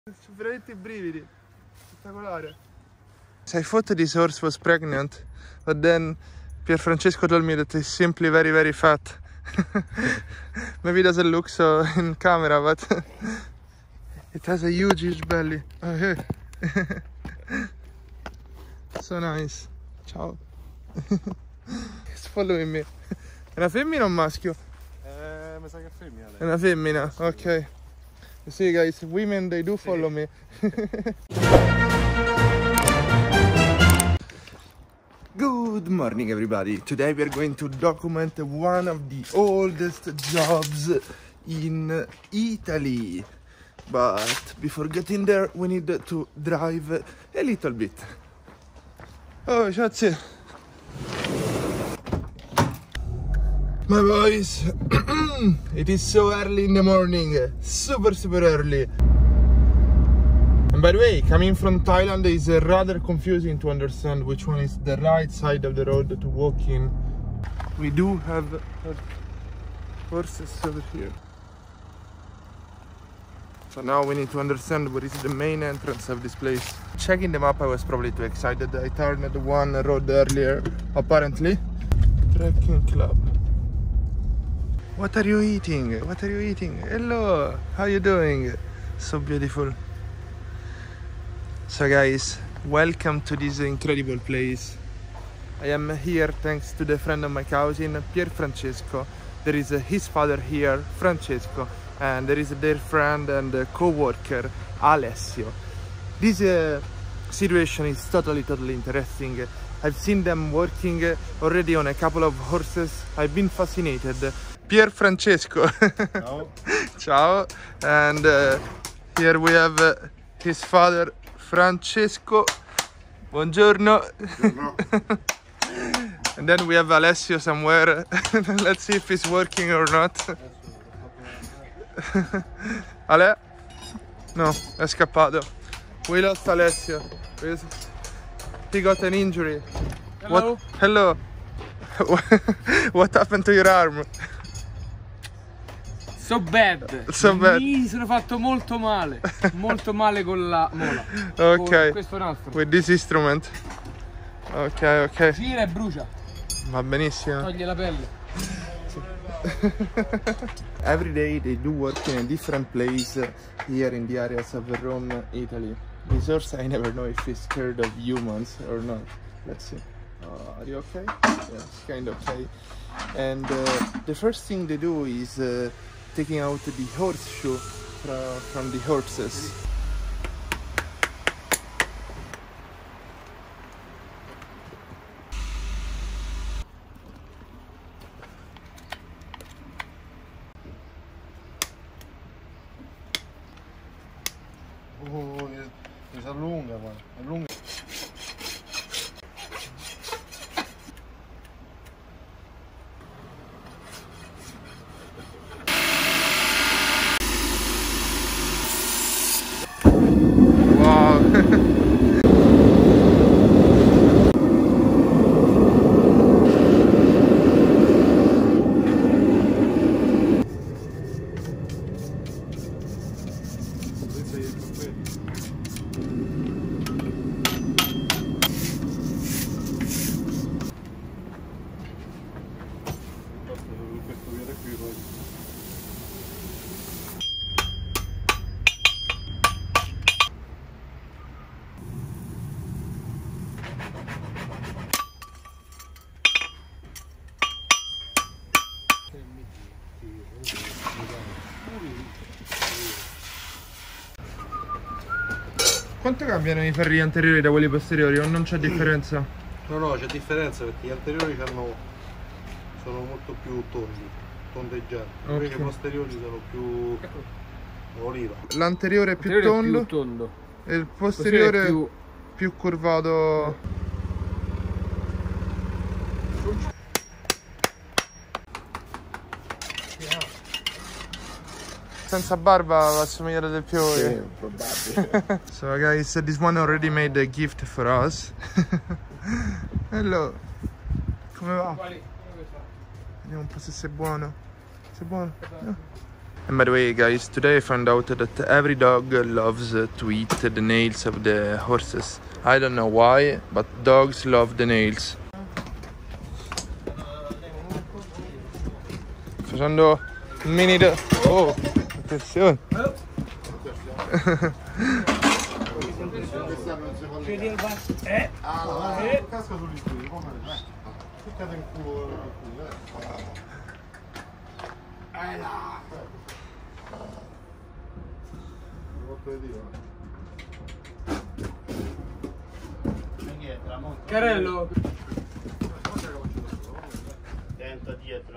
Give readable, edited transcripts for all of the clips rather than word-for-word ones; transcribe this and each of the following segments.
Veramente i brividi. Spettacolare. I thought this horse was pregnant, but then Pier Francesco told me that he's simply very, very fat. Maybe it doesn't look so in camera, but it has a huge, huge belly. Oh, hey. So nice. Ciao. It's following me. È una femmina o un maschio? Mi sa che è femmina lei. È una femmina, ok. You see guys, women they do follow me. Good morning everybody. Today we are going to document one of the oldest jobs in Italy. But before getting there we need to drive a little bit. Oh, grazie. My boys, it is so early in the morning, super early. And by the way, coming from Thailand is rather confusing to understand which one is the right side of the road to walk in. We do have horses over here. So now we need to understand what is the main entrance of this place. Checking the map, I was probably too excited. I turned one road earlier, apparently. Trekking Club. What are you eating? What are you eating? Hello, how are you doing? So beautiful. So guys, welcome to this incredible place. I am here thanks to the friend of my cousin, Pier Francesco. There is his father here, Francesco, and there is their friend and co-worker, Alessio. This situation is totally interesting. I've seen them working already on a couple of horses. I've been fascinated. Pier Francesco. Ciao. Ciao. And here we have his father, Francesco. Buongiorno. Buongiorno. And then we have Alessio somewhere. Let's see if he's working or not. Ale? No, è scappato. We lost Alessio. He got an injury. Hello. Hello. What happened to your arm? So bad. So bad. Mi sono fatto molto male con la mola. Ok. Con questo nastro. With this instrument. Ok. Gira e brucia. Va benissimo. Toglie la pelle. Every day they do work in a different place here in the areas of Rome, Italy. This horse, I never know if he's scared of humans or not. Let's see. Are you okay? Yes, kind of okay. And the first thing they do is taking out the horseshoe from the horses. Oh, mi si allunga, guarda. Allunga. Wow. Questo viene qui poi. Quanto cambiano i ferri anteriori da quelli posteriori? O non c'è differenza? No, c'è differenza perché gli anteriori sono molto più tondeggianti, invece i posteriori sono più oliva. L'anteriore è più L'anteriore tondo, è più tondo. e il posteriore È più curvato. Senza barba va a somigliare del più. Sì, probabile. So guys, this one already made a gift for us. Hello. Come va? Vediamo un po' se sei buono. Sei buono? No. And by the way, guys, today I found out that every dog loves to eat the nails of the horses. I don't know why, but dogs love the nails. Facendo un mini... Oh, attenzione! Casca sugli studi, come ficcate in culo Carello. Tenta dietro,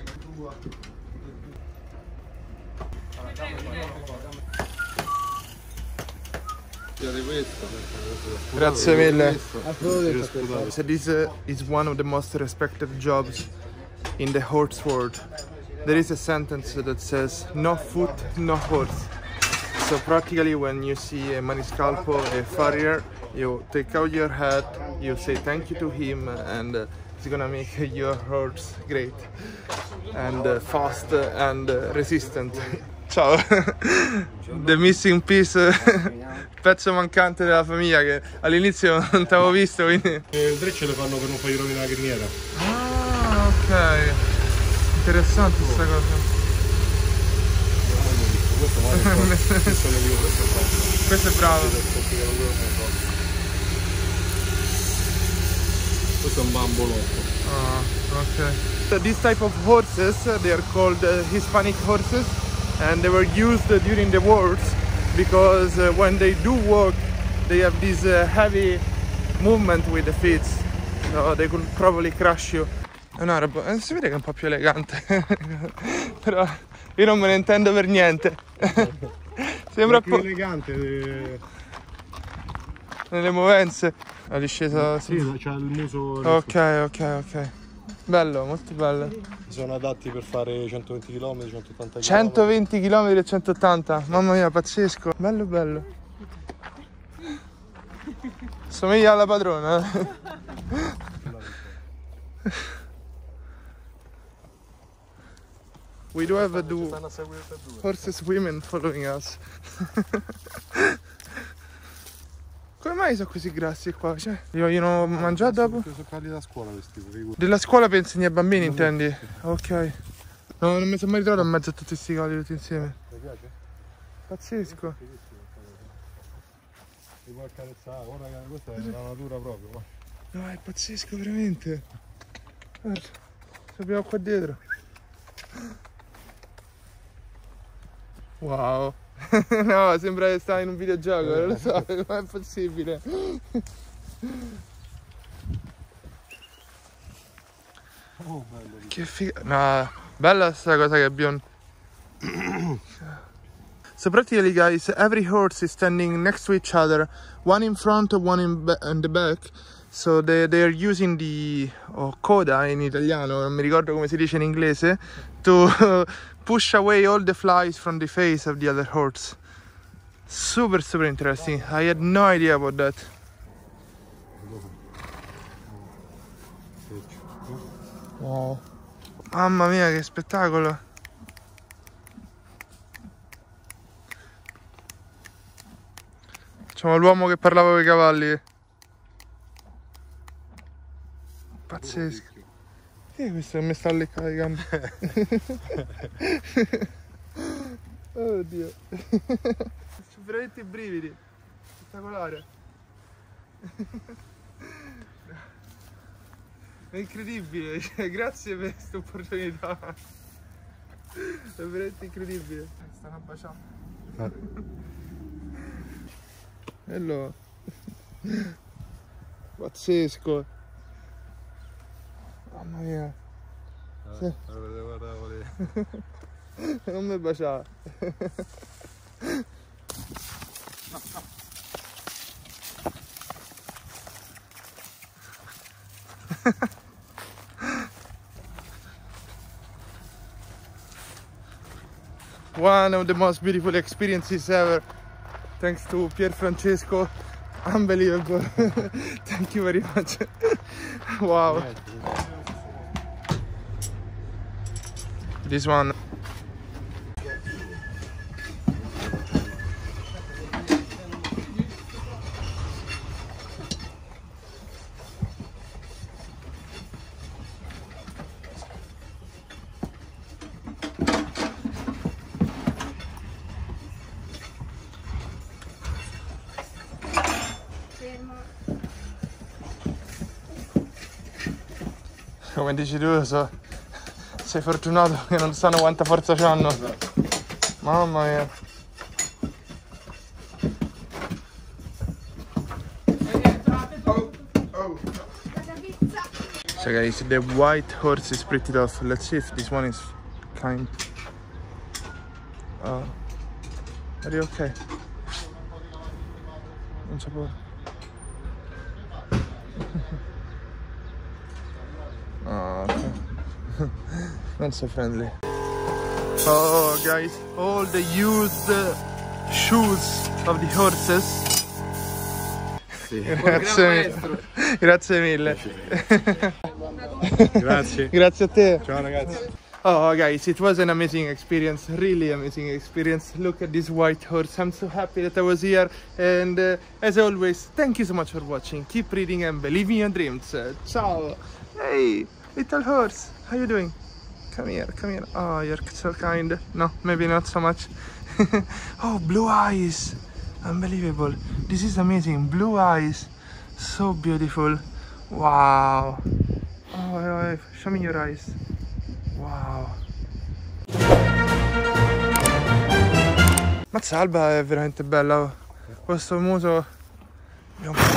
Grazie mille. So this is one of the most respected jobs in the horse world. There is a sentence that says no foot, no horse. So practically when you see a maniscalco, a farrier, you take out your hat, you say thank you to him, and it's gonna make your horse great and fast and resistant. Ciao! The missing piece, pezzo mancante della famiglia che all'inizio non ti avevo visto, quindi... Il trecce le fanno per non fargli rovinare la criniera. Ah, ok. Interessante questa cosa. Questo è bravo. Questo è un bambolotto. Ah, ok. So this type of horses, they are called Hispanic horses, and they were used during the wars because when they do walk, they have this heavy movement with the feet, so they could probably crush you. È un arabo, si vede che è un po' più elegante, però io non me ne intendo per niente. Sembra più elegante nelle movenze. La discesa. Sì, c'ha il muso. Ok. Bello, molto bello. Sono adatti per fare 120 km, 180 km. 120 km e 180, mamma mia, pazzesco. Bello. Somiglia alla padrona. We do have horses, women following us. Come mai sono così grassi qua? Cioè, io non ho mangiato dopo? Sono quelli da scuola questi, Della scuola per insegnare ai bambini, intendi? Ok. No, non mi sono mai ritrovato in mezzo a tutti questi cavoli tutti insieme. Ti piace? Pazzesco. Ti puoi accarezzare, ora che questa è la natura proprio. No, è pazzesco veramente. Guarda, abbiamo qua dietro. Wow. No, sembra che stai in un videogioco, non lo so, com'è possibile? Oh, bello. Che figa. No, bella sta cosa che abbiamo. So practically, guys, every horse is standing next to each other, one in front, one in the back. So they are using the coda in italiano, non mi ricordo come si dice in inglese, to push away all the flies from the face of the other horse. Super interesting. I had no idea about that. Wow. Mamma mia, che spettacolo. Facciamo l'uomo che parlava con i cavalli. Pazzesco. Chi è questo che mi sta a leccare le gambe? Oddio. Sono veramente i brividi. Spettacolare. È incredibile, cioè, grazie per questa opportunità. È veramente incredibile. Stanno a baciare. Bello. Pazzesco. Mamma mia. Sì. Non mi baciare. One of the most beautiful experiences ever. Thanks to Pier Francesco. Unbelievable. Thank you very much. Wow. This one. Come dici tu, sei fortunato che non sanno quanta forza c'hanno. Mamma mia. So guys, the white horse is pretty tough. Let's see if this one is kind. Are you okay? Non c'è paura. Oh, okay. Not so friendly. Oh guys, all the used shoes of the horses. Sì. Grazie mille. Grazie. Grazie a te. Ciao ragazzi. Oh guys, it was an amazing experience, really amazing experience. Look at this white horse. I'm so happy that I was here, and as always, thank you so much for watching. Keep reading and believe in your dreams. Ciao. Hey, little horse, how you doing? Come here, come here. Oh, you're so kind. No, maybe not so much. Oh, blue eyes. Unbelievable. This is amazing. Blue eyes. So beautiful. Wow. Oh, show me your eyes. Wow. Mazza, Alba è veramente bella. Questo muso.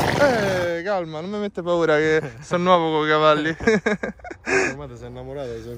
Calma, non mi mette paura che sono nuovo con i cavalli. Ormai ti sei innamorata di